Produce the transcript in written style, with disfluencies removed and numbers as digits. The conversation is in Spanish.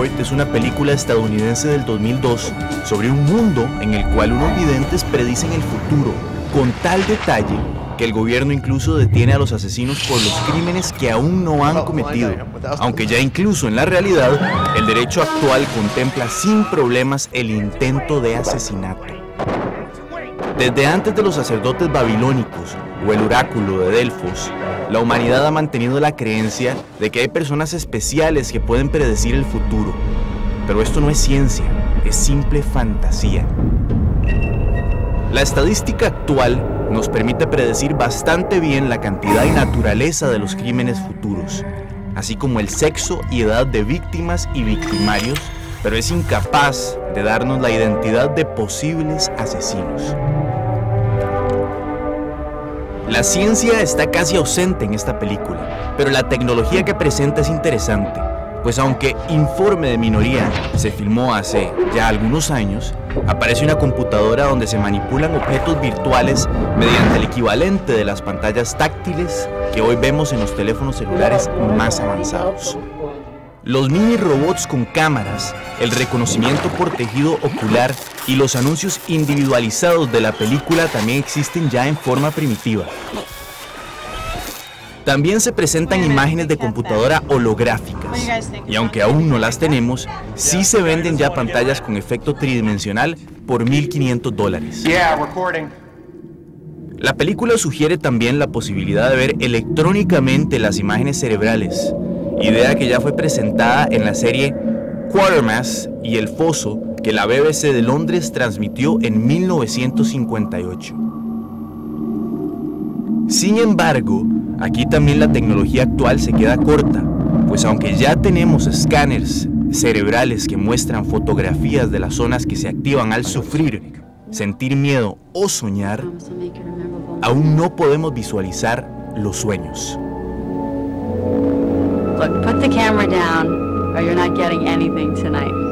Report es una película estadounidense del 2002 sobre un mundo en el cual unos videntes predicen el futuro con tal detalle que el gobierno incluso detiene a los asesinos por los crímenes que aún no han cometido, aunque ya incluso en la realidad el derecho actual contempla sin problemas el intento de asesinato. Desde antes de los sacerdotes babilónicos o el oráculo de Delfos, la humanidad ha mantenido la creencia de que hay personas especiales que pueden predecir el futuro, pero esto no es ciencia, es simple fantasía. La estadística actual nos permite predecir bastante bien la cantidad y naturaleza de los crímenes futuros, así como el sexo y edad de víctimas y victimarios, pero es incapaz de darnos la identidad de posibles asesinos. La ciencia está casi ausente en esta película, pero la tecnología que presenta es interesante, pues aunque Informe de Minoría se filmó hace ya algunos años, aparece una computadora donde se manipulan objetos virtuales mediante el equivalente de las pantallas táctiles que hoy vemos en los teléfonos celulares más avanzados. Los mini robots con cámaras, el reconocimiento por tejido ocular y los anuncios individualizados de la película también existen ya en forma primitiva. También se presentan imágenes de computadora holográficas, y aunque aún no las tenemos, sí se venden ya pantallas con efecto tridimensional por $1,500. La película sugiere también la posibilidad de ver electrónicamente las imágenes cerebrales, idea que ya fue presentada en la serie Quatermass y El Foso, que la BBC de Londres transmitió en 1958. Sin embargo, aquí también la tecnología actual se queda corta, pues aunque ya tenemos escáneres cerebrales que muestran fotografías de las zonas que se activan al sufrir, sentir miedo o soñar, aún no podemos visualizar los sueños. Look, put the camera down or you're not getting anything tonight.